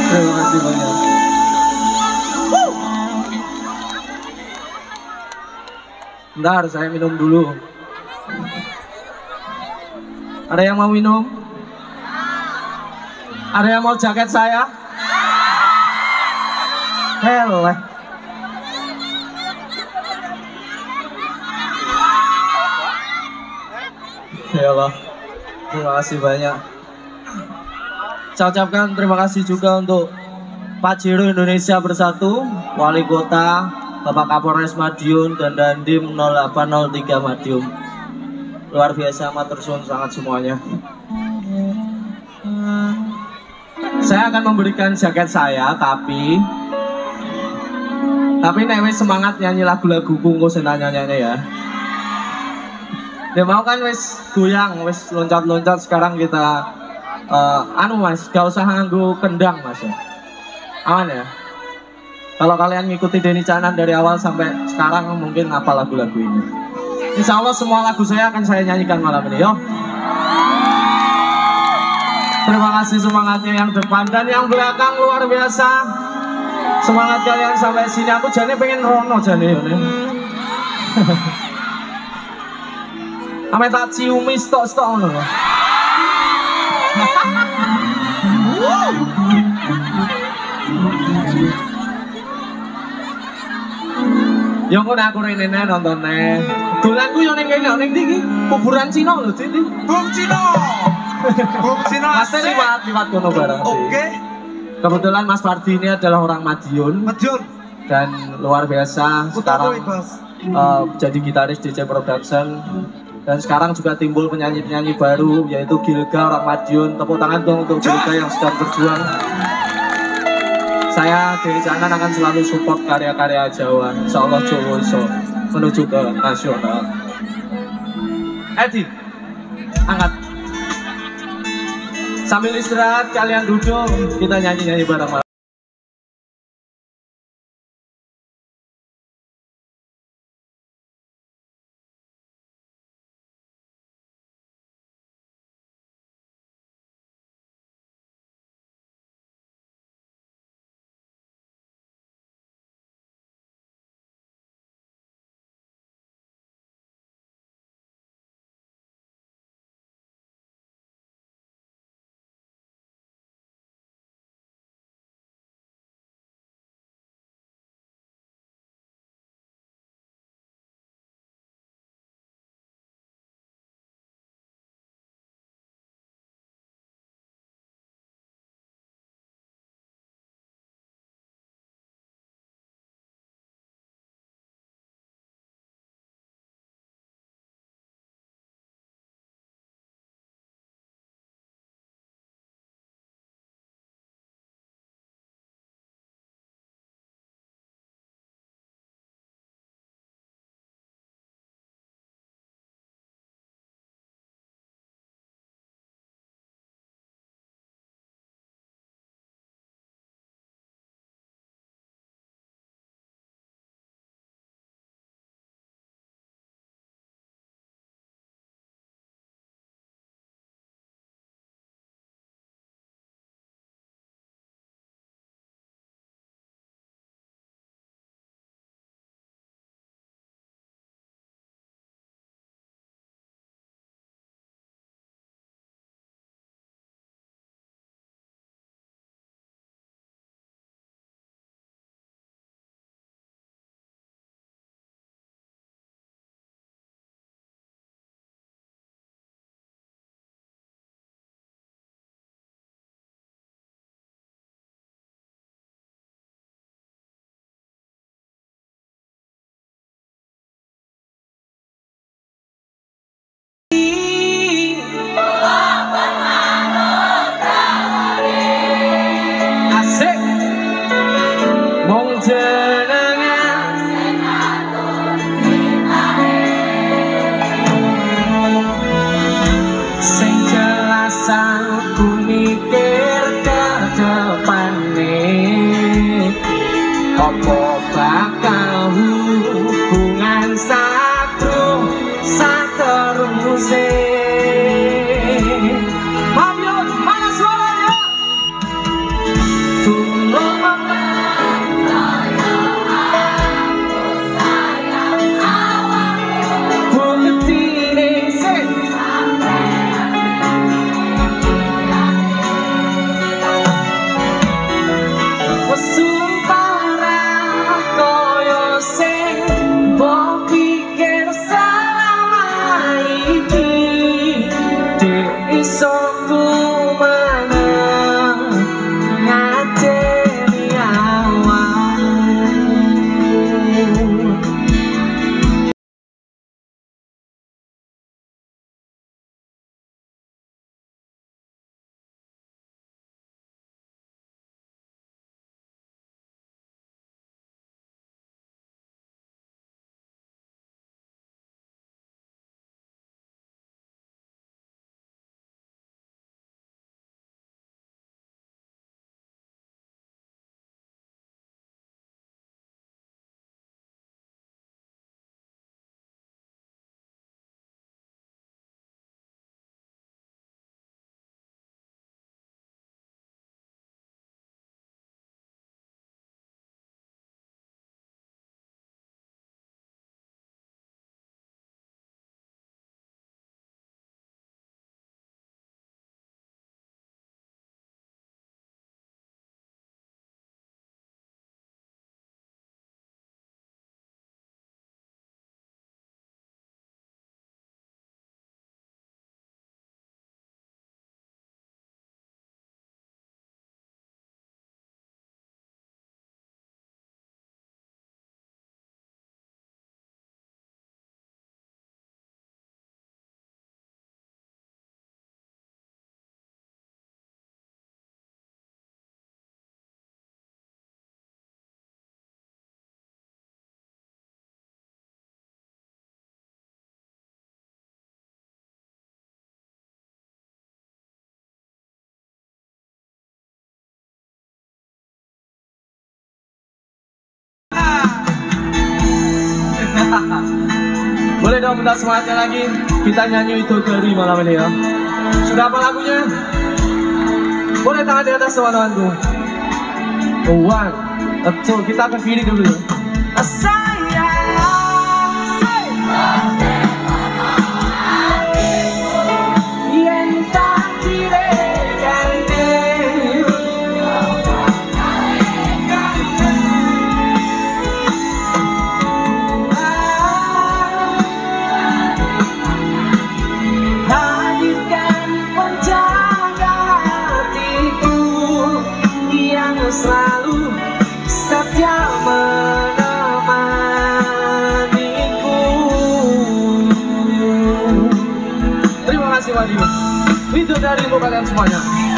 Terima kasih banyak. Bentar, saya minum dulu. Ada yang mau minum? Ada yang mau jaket saya? Heleh. Ya Allah, terima kasih banyak. Saya ucapkan terima kasih juga untuk Pak Jero Indonesia Bersatu, Wali Kota, Bapak Kapolres Madiun, dan Dandim 0803 Madiun. Luar biasa, matur suwun sangat semuanya. Saya akan memberikan jaket saya, tapi nek wis semangat nyanyi lagu-lagu kungku senanya-nyanyi ya. Dia mau kan wis goyang, wis loncat-loncat, sekarang kita mas, gak usah nganggu kendang mas ya. Aman ya? Kalau kalian ngikuti Denny Canan dari awal sampai sekarang mungkin apa lagu-lagu ini. Insya Allah semua lagu saya akan saya nyanyikan malam ini, yo. Terima kasih semangatnya yang depan dan yang belakang luar biasa. Semangat kalian sampai sini, aku jane pengen rono jane yo. Ame tak ciumi stok-stok ngono lho. Yo kok aku rene nontone. Dolanku yo ning kene ning ndi iki? Kuburan Cina lho, Didi. Bung Cino. Bung Cino Masih liwat kono bareng. Oke. Kebetulan Mas Fardi ini adalah orang Madiun. Madiun. Dan luar biasa sekarang jadi gitaris DJ Production. Dan sekarang juga timbul penyanyi-penyanyi baru, yaitu Gilga orang Madiun. Tepuk tangan dong untuk Gilga yang sedang berjuang. Saya Denny Canan akan selalu support karya-karya Jawa. Insya Allah Jawa iso menuju ke nasional. Edi, angkat. Sambil istirahat, kalian duduk, kita nyanyi-nyanyi bareng-bareng. Boleh dong minta semangatnya lagi. Kita nyanyi itu dari malam ini ya. Sudah apa lagunya? Boleh tangan di atas teman-temanku. One, two, kita ke kiri dulu ya. Selalu setia menemaniku. Terima kasih Wadiu. Itu dari kalian semuanya.